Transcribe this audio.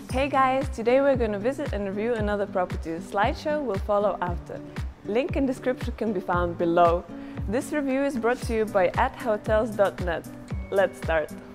Hey guys, today we're going to visit and review another property. The slideshow will follow after. Link in description can be found below. This review is brought to you by @hotels.net. Let's start.